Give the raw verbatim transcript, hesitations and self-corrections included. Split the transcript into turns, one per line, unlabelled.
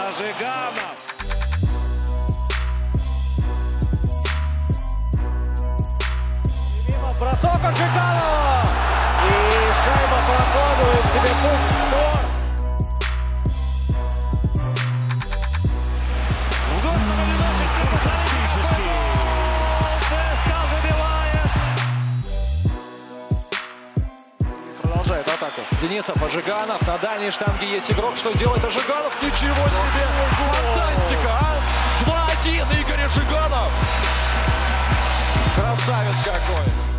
Жиганов.
Мимо бросок от Жиганова. И шайба прокладывает себе путь в сторону.
В гол преимущество фантастический. ЦСКА забивает.
Продолжает атаку. Денисов, Ожиганов. На дальней штанге есть игрок. Что делает Ожиганов? Ничего себе! Фантастика, а! два один. Игорь Ожиганов. Красавец какой!